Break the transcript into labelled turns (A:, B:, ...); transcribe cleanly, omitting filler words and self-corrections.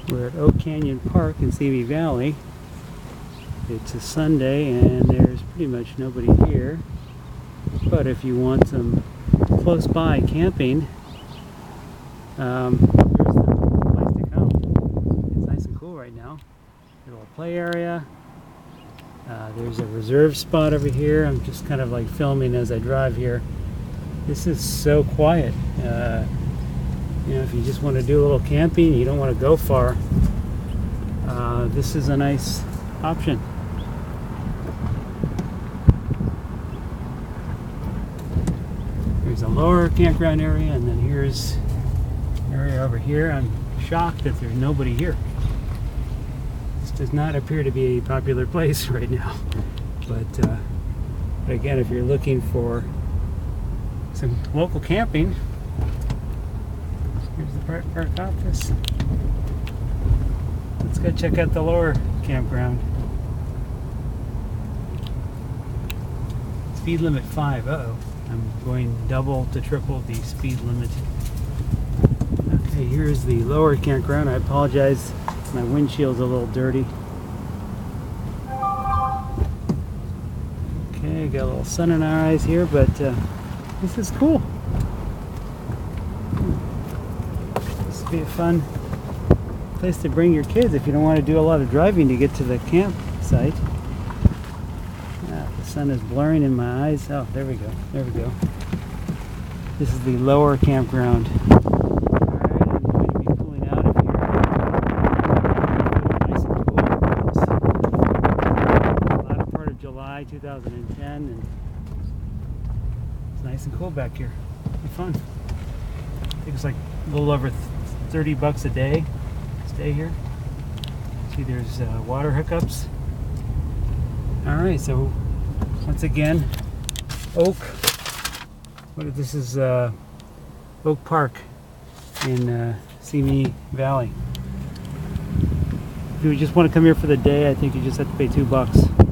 A: We're at Oak Canyon Park in Simi Valley. It's a Sunday and there's pretty much nobody here. But if you want some close by camping, here's the place to come. It's nice and cool right now. A little play area. There's a reserve spot over here. I'm just kind of like filming as I drive here. This is so quiet. You know, if you just want to do a little camping, you don't want to go far, this is a nice option. There's a lower campground area, and then here's an area over here. I'm shocked that there's nobody here. This does not appear to be a popular place right now. But again, if you're looking for some local camping, here's the park office. Let's go check out the lower campground. Speed limit 5. Uh-oh. I'm going double to triple the speed limit. Okay, here's the lower campground. I apologize, my windshield's a little dirty. Okay, got a little sun in our eyes here, but this is cool. This would be a fun place to bring your kids if you don't want to do a lot of driving to get to the campsite. The sun is blurring in my eyes. Oh, there we go. There we go. This is the lower campground. Alright, I'm going to be pulling out of here. Nice and cool. It's the latter part of July 2010, and it's nice and cool back here. It'll be fun. I think it's like a little over 30 bucks a day to stay here. See, there's water hookups. Alright, so once again, this is Oak Park in Simi Valley. If you just want to come here for the day, I think you just have to pay $2.